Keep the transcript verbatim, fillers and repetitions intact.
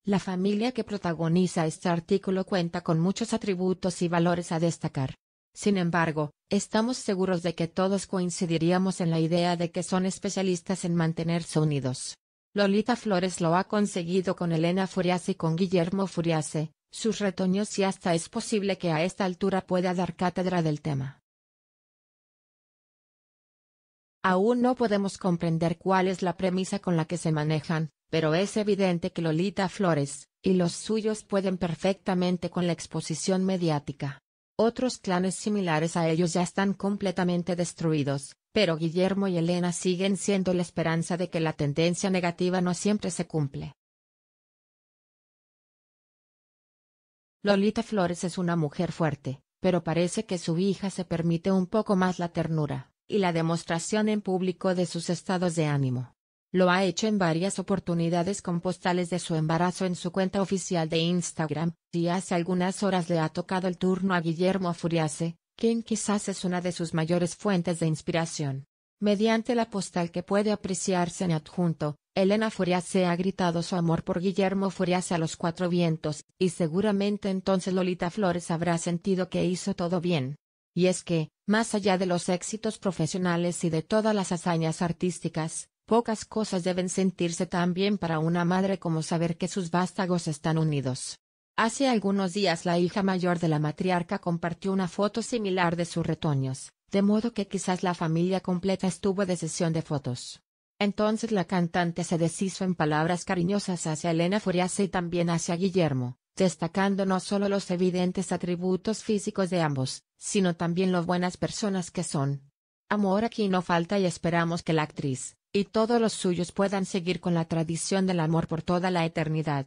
La familia que protagoniza este artículo cuenta con muchos atributos y valores a destacar. Sin embargo, estamos seguros de que todos coincidiríamos en la idea de que son especialistas en mantenerse unidos. Lolita Flores lo ha conseguido con Elena Furiase y con Guillermo Furiase, sus retoños, y hasta es posible que a esta altura pueda dar cátedra del tema. Aún no podemos comprender cuál es la premisa con la que se manejan, pero es evidente que Lolita Flores y los suyos pueden perfectamente con la exposición mediática. Otros clanes similares a ellos ya están completamente destruidos, pero Guillermo y Elena siguen siendo la esperanza de que la tendencia negativa no siempre se cumple. Lolita Flores es una mujer fuerte, pero parece que su hija se permite un poco más la ternura y la demostración en público de sus estados de ánimo. Lo ha hecho en varias oportunidades con postales de su embarazo en su cuenta oficial de Instagram, y hace algunas horas le ha tocado el turno a Guillermo Furiase, quien quizás es una de sus mayores fuentes de inspiración. Mediante la postal que puede apreciarse en adjunto, Elena Furiase ha gritado su amor por Guillermo Furiase a los cuatro vientos, y seguramente entonces Lolita Flores habrá sentido que hizo todo bien. Y es que, más allá de los éxitos profesionales y de todas las hazañas artísticas, pocas cosas deben sentirse tan bien para una madre como saber que sus vástagos están unidos. Hace algunos días la hija mayor de la matriarca compartió una foto similar de sus retoños, de modo que quizás la familia completa estuvo de sesión de fotos. Entonces la cantante se deshizo en palabras cariñosas hacia Elena Furiase y también hacia Guillermo, destacando no solo los evidentes atributos físicos de ambos, sino también lo buenas personas que son. Amor aquí no falta y esperamos que la actriz y todos los suyos puedan seguir con la tradición del amor por toda la eternidad.